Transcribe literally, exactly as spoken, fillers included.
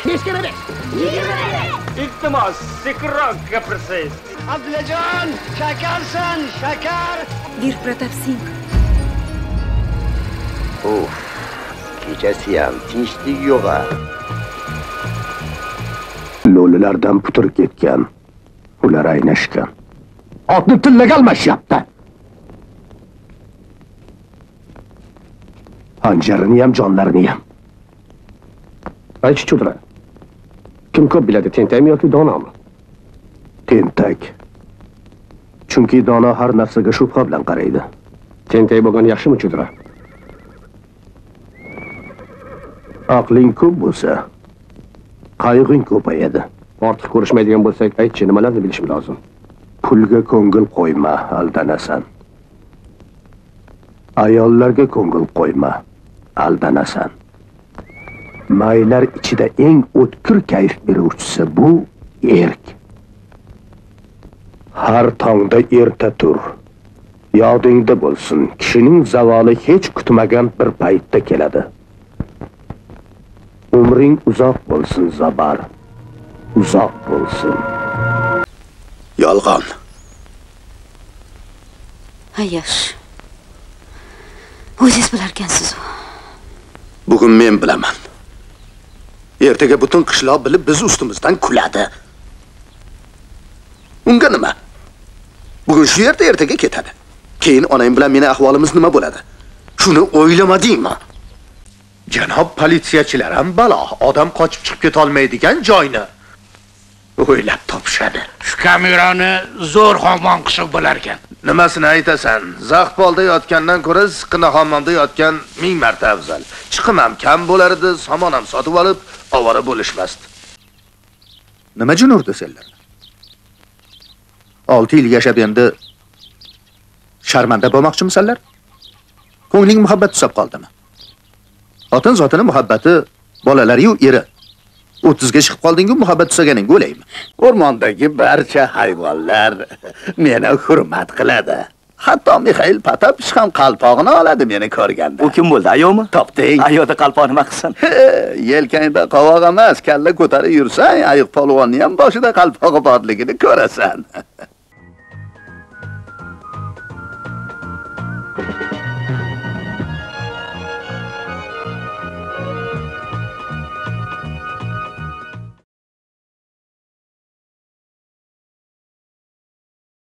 Beshga besh. yigirma besh. Iltimos, sekinroq gapirsangiz. Abdullajon, shakarsan, shakar. Vir Pratap Singh. Uf, kechasi ham tinchlik yo'q-a. Lo'lilardan putur ketgan. Ular aynashgan. Otni tillaga almashyapti. Hanjarini ham, jonlarini ham. Aytchi Chudra. Kim ko'p biladi, tentakmi yoki donomi? Tentak. Chunki dono har narsaga shubha bilan qaraydi. Tentak bo'lgan yaxshimi Chudra? Aqling ko'p bo'lsa, qayg'ing ko'payadi. Ortiq ko'rishmaydigan bo'lsak, aytchi, nimalarni bilishim lozim? Pulga ko'ngil qo'yma, aldanasan. Ayollarga ko'ngil qo'yma, aldanasan. Maylar ichida eng o'tkir kayf beruvchisi bu erk. Har tongda erta tur. Yodingda bo'lsin, kishining zavoli hech kutmagan bir paytda keladi. Umring uzoq bo'lsin, Zabar. Uzoq bo'lsin. Yolg'on. Ayyash. O'zingiz bilarkansiz u. Bugun men bilaman. Ertaga butun qishloq bilib biz ustimizdan kuladi. Unga nima? Bugun shu yerda ertaga ketadi. Keyin onang bilan meni ahvolimiz nima bo'ladi? Shuni o'ylamadingmi? Janob politsiyachilar ham balo, odam qochib chiqib keta olmaydigan joyni o'ylab topishadi. Shu kamerani zo'r hammom qilib bo'lar ekan. Nimasini aytasan? Zaxpolda yotgandan ko'ra siqina hammomda yotgan ming marta afzal. Chiqim ham kam bo'lar edi, somon ham sotib olib, ovora bo'lishmasdi. Nima jin urdi senlar? olti yil yashab endi sharmanda bo'lmoqchimisanlar? Ko'ngling muhabbat tusab qoldimi? Xotin zotini muhabbati, bolalari-yu eri. o'ttizga chiqib qolding-ku, muhabbat tusaganing o'laymi? O'rmondagi barcha hayvonlar meni hurmat qiladi. Hatto Mixail Patapish ham qalpog'ini oladi meni ko'rganda. U kim bo'ldi, ayovmi? Topding. Ayoda qalpoq nima qilsin? Yelkangda qovoq emas, kalla ko'tarib yursang, ayiq polvonni ham boshida qalpog'i borligini ko'rasan.